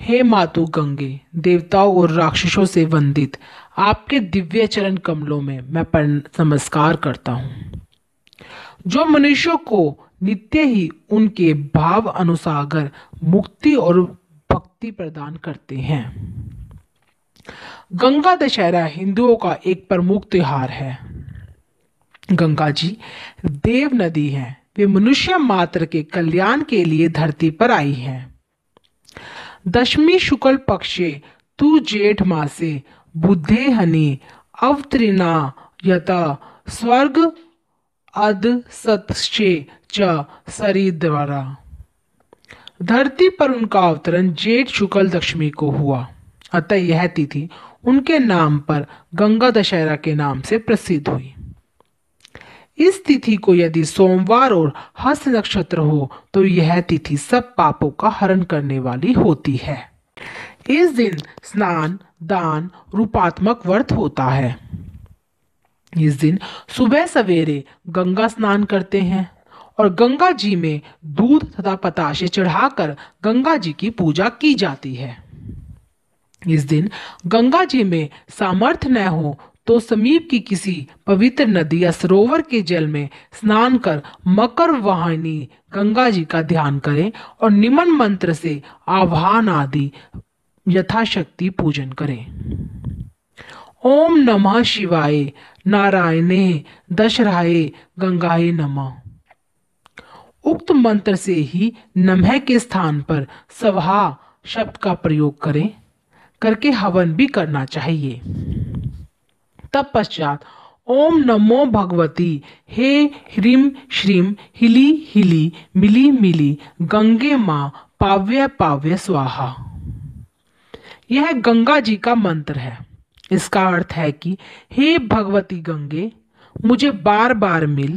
हे मातु गंगे, देवताओं और राक्षसों से वंदित आपके दिव्य चरण कमलों में मैं नमस्कार करता हूँ, जो मनुष्यों को नित्य ही उनके भाव अनुसार मुक्ति और भक्ति प्रदान करते हैं। गंगा दशहरा हिंदुओं का एक प्रमुख त्योहार है। गंगा जी देव नदी है, वे मनुष्य मात्र के कल्याण के लिए धरती पर आई है। दशमी शुक्ल पक्षे तु जेठ मासे बुद्धे हनि अवतीर्णा यत स्वर्ग अध सत्स्ये च सरिद्वारा। धरती पर उनका अवतरण जेठ शुक्ल दशमी को हुआ, अतः यह तिथि उनके नाम पर गंगा दशहरा के नाम से प्रसिद्ध हुई। इस तिथि को यदि सोमवार और हस्त नक्षत्र हो तो यह तिथि सब पापों का हरण करने वाली होती है। इस दिन स्नान दान रूपात्मक व्रत होता है। इस दिन सुबह सवेरे गंगा स्नान करते हैं और गंगा जी में दूध तथा पताशे चढ़ाकर गंगा जी की पूजा की जाती है। इस दिन गंगा जी में सामर्थ्य न हो तो समीप की किसी पवित्र नदी या सरोवर के जल में स्नान कर मकर वाहिनी गंगा जी का ध्यान करें और निमन मंत्र से आह्वान आदि यथाशक्ति पूजन करें। ओम नमः शिवाय नारायणे दशरहाय गंगाए नमः। उक्त मंत्र से ही नमः के स्थान पर स्वाहा शब्द का प्रयोग करके हवन भी करना चाहिए। तत्पश्चात ओम नमो भगवती हे ह्रीं श्रीं हिली हिली मिली मिली गंगे माँ पाव्य पाव्य स्वाहा। यह गंगा जी का मंत्र है। इसका अर्थ है कि हे भगवती गंगे, मुझे बार बार मिल,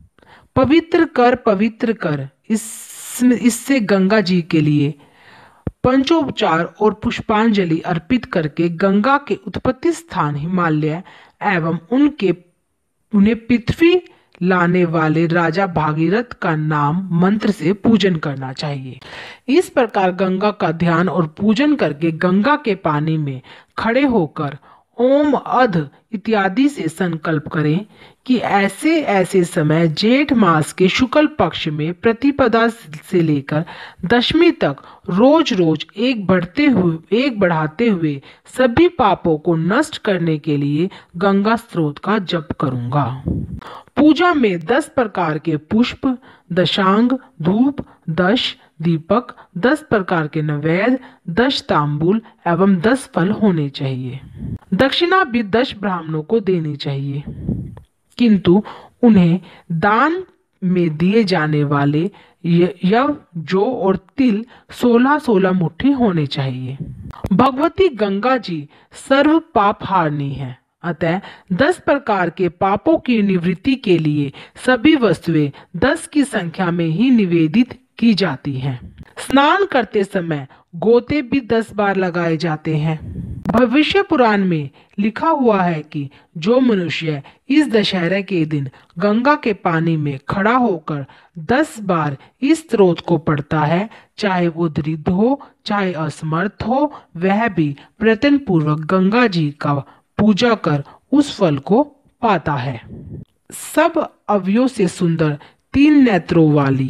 पवित्र कर इससे गंगा जी के लिए पंचोपचार और पुष्पांजलि अर्पित करके गंगा के उत्पत्ति स्थान हिमालय एवं उन्हें पृथ्वी लाने वाले राजा भागीरथ का नाम मंत्र से पूजन करना चाहिए। इस प्रकार गंगा का ध्यान और पूजन करके गंगा के पानी में खड़े होकर ओम अध इत्यादि से संकल्प करें कि ऐसे ऐसे समय जेठ मास के शुक्ल पक्ष में प्रतिपदा से लेकर दशमी तक रोज रोज एक बढ़ाते हुए सभी पापों को नष्ट करने के लिए गंगा स्रोत का जप करूंगा। पूजा में 10 प्रकार के पुष्प, दशांग धूप, 10 दीपक, 10 प्रकार के नैवेद्य, 10 तांबूल एवं 10 फल होने चाहिए। दक्षिणा भी 10 ब्राह्मणों को देनी चाहिए, किंतु उन्हें दान में दिए जाने वाले यव, जौ और तिल 16-16 मुट्ठी होने चाहिए। भगवती गंगा जी सर्व पाप हारनी है, अतः 10 प्रकार के पापों की निवृत्ति के लिए सभी वस्तुएं 10 की संख्या में ही निवेदित की जाती हैं। स्नान करते समय गोते भी 10 बार लगाए जाते हैं। भविष्य पुराण में लिखा हुआ है कि जो मनुष्य इस दशहरे के दिन गंगा के पानी में खड़ा होकर 10 बार इस स्त्रोत को पढ़ता है, चाहे वो दरिद्र हो चाहे असमर्थ हो, वह भी प्रयत्न पूर्वक गंगा जी का पूजा कर उस फल को पाता है। सब अवयवों से सुंदर 3 नेत्रों वाली,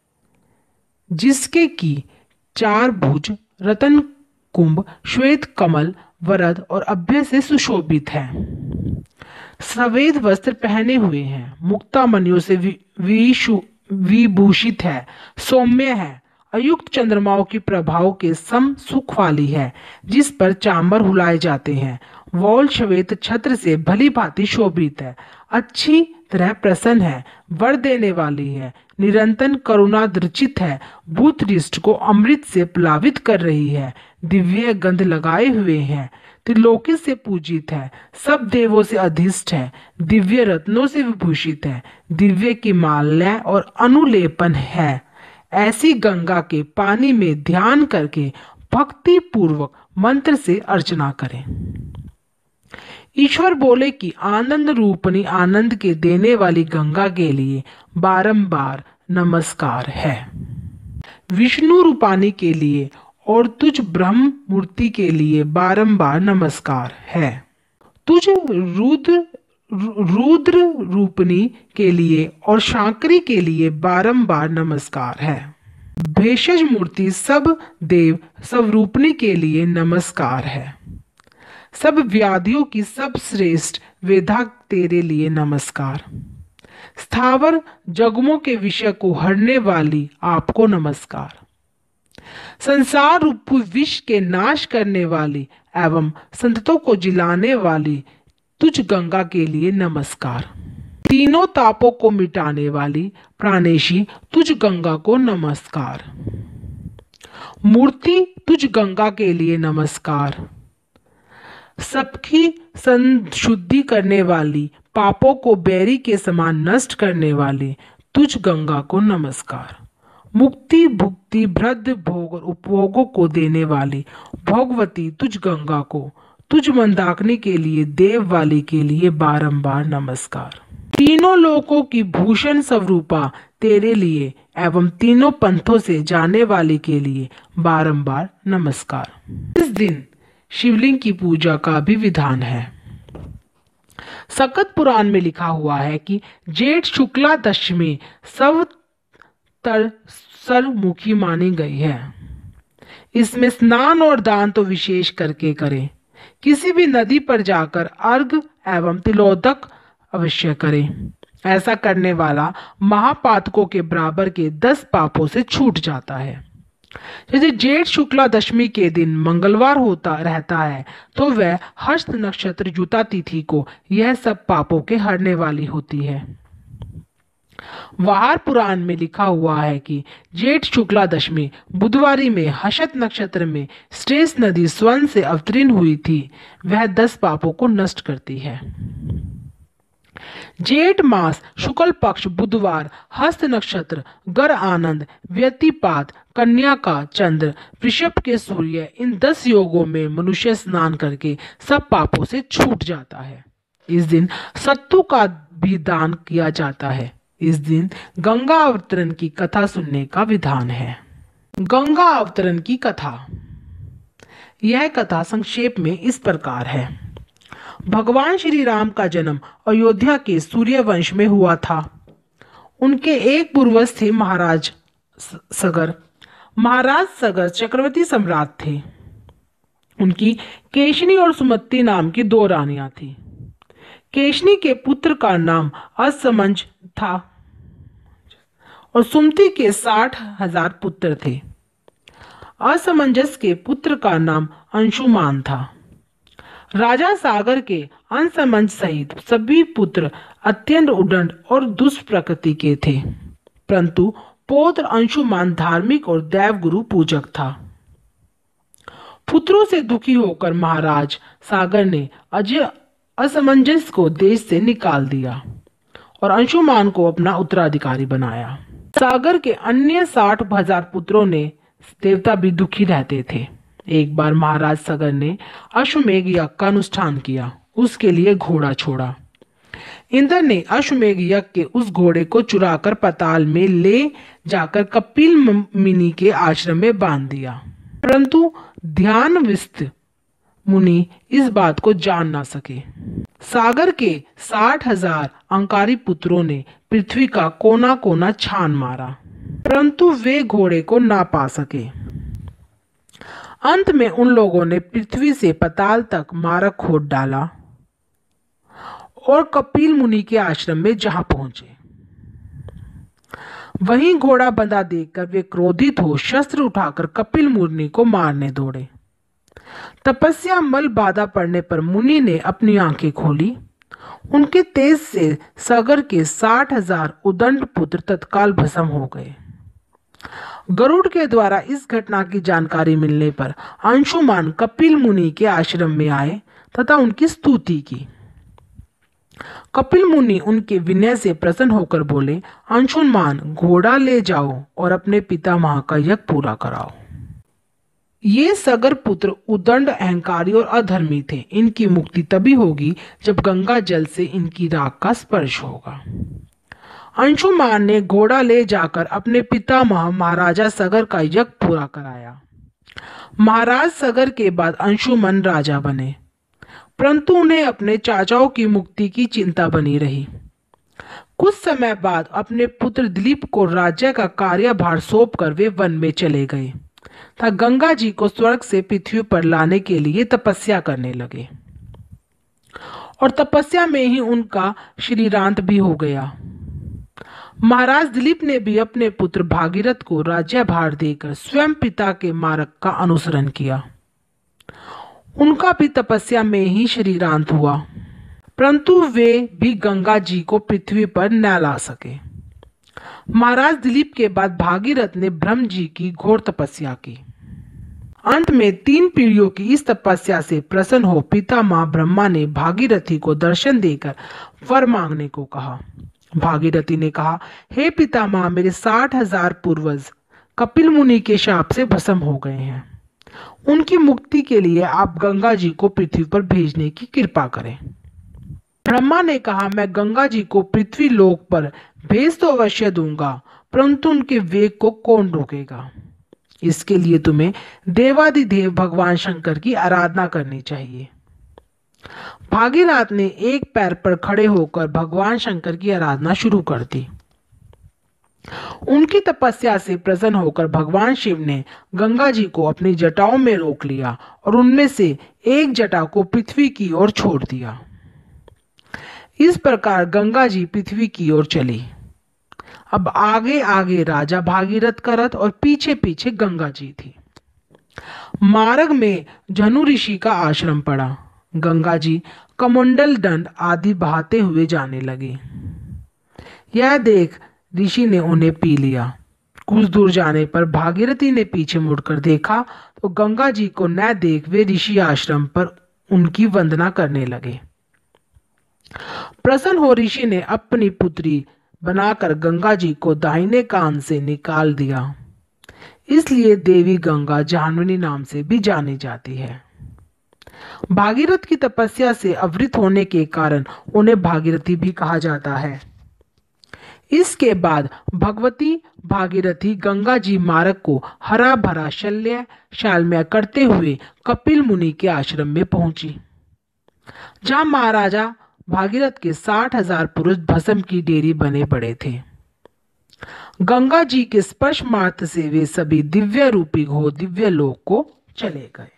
जिसके की 4 भुज, रतन कुंभ, श्वेत कमल, वरद और अभय से सुशोभित है। सफेद वस्त्र पहने हुए हैं, मुक्ता मणियों से विभूषित है, सौम्य है, अयुक्त चंद्रमाओं की प्रभाव के सम सुख वाली है, जिस पर चांबर हुलाए जाते हैं, वोल श्वेत छत्र से भली भांति शोभित है, अच्छी तरह प्रसन्न है, वर देने वाली है, निरंतर करुणा दृचित है, भूत रिष्ट को अमृत से प्लावित कर रही है, दिव्य गंध लगाए हुए हैं, त्रिलोकी से पूजित है, सब देवों से अधिष्ठ है, दिव्य रत्नों से विभूषित है, दिव्य की माल्या और अनुलेपन है। ऐसी गंगा के पानी में ध्यान करके भक्ति पूर्वक मंत्र से अर्चना करें। ईश्वर बोले कि आनंद रूपनी आनंद के देने वाली गंगा के लिए बारंबार नमस्कार है। विष्णु रूपानी के लिए और तुझ ब्रह्म मूर्ति के लिए बारंबार नमस्कार है। तुझ रुद्र रूपनी के लिए और शांकरी के लिए बारंबार नमस्कार है। भेषज मूर्ति सब देव स्वरूपनी के लिए नमस्कार है। सब व्याधियों की सब श्रेष्ठ वेदा तेरे लिए नमस्कार। स्थावर जगमों के विषय को हरने वाली आपको नमस्कार। संसार रूप विष के नाश करने वाली एवं संतों को जिलाने वाली तुझ गंगा के लिए नमस्कार। तीनों तापों को मिटाने वाली प्राणेशी तुझ गंगा को नमस्कार। मूर्ति तुझ गंगा के लिए नमस्कार। सबकी संशुद्धि करने वाली पापों को बैरी के समान नष्ट करने वाली तुझ गंगा को नमस्कार। मुक्ति भुक्ति भ्रद भोग और उपभोगों को देने वाली भोगवती तुझ गंगा को, तुझ मंदाकिनी के लिए देव वाली के लिए बारंबार नमस्कार। तीनों लोकों की भूषण स्वरूपा तेरे लिए एवं तीनों पंथों से जाने वाली के लिए बारंबार नमस्कार। इस दिन शिवलिंग की पूजा का भी विधान है। सकत पुराण में लिखा हुआ है कि जेठ शुक्ला दशमी सर्वमुखी मानी गई है। इसमें स्नान और दान तो विशेष करके करें। किसी भी नदी पर जाकर अर्घ एवं तिलोदक अवश्य करें। ऐसा करने वाला महापातकों के बराबर के 10 पापों से छूट जाता है। यदि जेठ शुक्ला दशमी के दिन मंगलवार होता रहता है तो वह हस्त नक्षत्र जुता तिथि को यह सब पापों के हरने वाली होती है। वार पुराण में लिखा हुआ है कि जेठ शुक्ला दशमी बुधवारी में हस्त नक्षत्र में श्रेष्ठ नदी स्वर्ण से अवतीर्ण हुई थी। वह 10 पापों को नष्ट करती है। जेठ मास शुक्ल पक्ष बुधवार हस्त नक्षत्र गर आनंद व्यतिपात कन्या का चंद्र वृषभ के सूर्य इन 10 योगों में मनुष्य स्नान करके सब पापों से छूट जाता है। इस दिन सत्तू का भी दान किया जाता है। इस दिन गंगा अवतरण की कथा सुनने का विधान है। गंगा अवतरण की कथा। यह कथा संक्षेप में इस प्रकार है। भगवान श्री राम का जन्म अयोध्या के सूर्यवंश में हुआ था। उनके एक पूर्वज थे महाराज सगर। महाराज सगर चक्रवर्ती सम्राट थे। उनकी केशनी और सुमति नाम की 2 रानियां थीं। केशनी के पुत्र का नाम असमंज था और सुमति के 60,000 पुत्र थे। असमंजस के पुत्र का नाम अंशुमान था। राजा सागर के असमंज सहित सभी पुत्र अत्यंत उद्दंड और दुष्ट प्रकृति के थे, परंतु पौत्र अंशुमान धार्मिक और देवगुरु पूजक था। पुत्रों से दुखी होकर महाराज सागर ने अजय असमंजस को देश से निकाल दिया और अंशुमान को अपना उत्तराधिकारी बनाया। सागर के अन्य 60,000 पुत्रों ने देवता भी दुखी रहते थे। एक बार महाराज सागर ने अश्वमेघ यज्ञ का अनुष्ठान किया। उसके लिए घोड़ा छोड़ा। इंद्र ने अश्वमेघ यज्ञ के उस घोड़े को चुराकर पाताल में ले जाकर कपिल मुनि के आश्रम में बांध दिया, परंतु ध्यानविष्ट मुनि इस बात को जान ना सके। सागर के 60,000 अंकारी पुत्रों ने पृथ्वी का कोना कोना छान मारा, परंतु वे घोड़े को ना पा सके। अंत में उन लोगों ने पृथ्वी से पाताल तक मार्ग खोद डाला और कपिल मुनि के आश्रम में जहां पहुंचे, वहीं घोड़ा बंधा देखकर वे क्रोधित हो शस्त्र उठाकर कपिल मुनि को मारने दौड़े। तपस्या मल बाधा पड़ने पर मुनि ने अपनी आंखें खोली। उनके तेज से सागर के 60,000 उदंड पुत्र तत्काल भस्म हो गए। गरुड़ के द्वारा इस घटना की जानकारी मिलने पर अंशुमान कपिल मुनि के आश्रम में आए तथा उनकी स्तुति की। कपिल मुनि उनके विनय से प्रसन्न होकर बोले, अंशुमान, घोड़ा ले जाओ और अपने पितामह का यज्ञ पूरा कराओ। ये सगर पुत्र उदंड, अहंकारी और अधर्मी थे। इनकी मुक्ति तभी होगी जब गंगा जल से इनकी राख का स्पर्श होगा। अंशुमान ने घोड़ा ले जाकर अपने पितामह महाराजा सगर का यज्ञ पूरा कराया। महाराज सगर के बाद अंशुमन राजा बने, परंतु उन्हें अपने चाचाओं की मुक्ति की चिंता बनी रही। कुछ समय बाद अपने पुत्र दिलीप को राज्य का कार्यभार सौंपकर वे वन में चले गए तथा गंगा जी को स्वर्ग से पृथ्वी पर लाने के लिए तपस्या करने लगे, और तपस्या में ही उनका श्रीरांत भी हो गया। महाराज दिलीप ने भी अपने पुत्र भागीरथ को राज्यभार देकर स्वयं पिता के मार्ग का अनुसरण किया। उनका भी तपस्या में ही श्रीरांत हुआ, परंतु वे भी गंगा जी को पृथ्वी पर न ला सके। महाराज दिलीप के बाद भागीरथ ने ब्रह्म जी की घोर तपस्या की। अंत में 3 पीढ़ियों की इस तपस्या से प्रसन्न हो पितामह ब्रह्मा ने भागीरथी को दर्शन देकर वर मांगने को कहा। भागीरथी ने कहा, हे पितामह, मेरे 60,000 पूर्वज कपिल मुनि के शाप से भस्म हो गए हैं। उनकी मुक्ति के लिए आप गंगा जी को पृथ्वी पर भेजने की कृपा करें। ब्रह्मा ने कहा, मैं गंगा जी को पृथ्वी लोक पर भेज तो अवश्य दूंगा, परंतु उनके वेग को कौन रोकेगा? इसके लिए तुम्हें देवादिदेव भगवान शंकर की आराधना करनी चाहिए। भागीरथ ने एक पैर पर खड़े होकर भगवान शंकर की आराधना शुरू कर दी। उनकी तपस्या से प्रसन्न होकर भगवान शिव ने गंगा जी को अपनी जटाओं में रोक लिया और उनमें से एक जटा को पृथ्वी की ओर छोड़ दिया। इस प्रकार गंगा जी पृथ्वी की ओर चली। अब आगे आगे राजा भागीरथ का रथ और पीछे पीछे गंगा जी थी। मार्ग में जनु ऋषि का आश्रम पड़ा। गंगा जी कमंडल दंड आदि बहाते हुए जाने लगे। यह देख ऋषि ने उन्हें पी लिया। कुछ दूर जाने पर भागीरथी ने पीछे मुड़कर देखा तो गंगा जी को न देख वे ऋषि आश्रम पर उनकी वंदना करने लगे। प्रसन्न हो ऋषि ने अपनी पुत्री बनाकर गंगा जी को दाहिने कान से निकाल दिया। इसलिए देवी गंगा जाह्नवी नाम से भी जानी जाती है। भागीरथ की तपस्या से आवृत होने के कारण उन्हें भागीरथी भी कहा जाता है। इसके बाद भगवती भागीरथी गंगा जी मार्ग को हरा भरा शल्य शालमय करते हुए कपिल मुनि के आश्रम में पहुंची, जहां महाराजा भागीरथ के 60,000 पुरुष भस्म की डेरी बने पड़े थे। गंगा जी के स्पर्श मात्र से वे सभी दिव्य रूपी घोर दिव्य लोक को चले गए।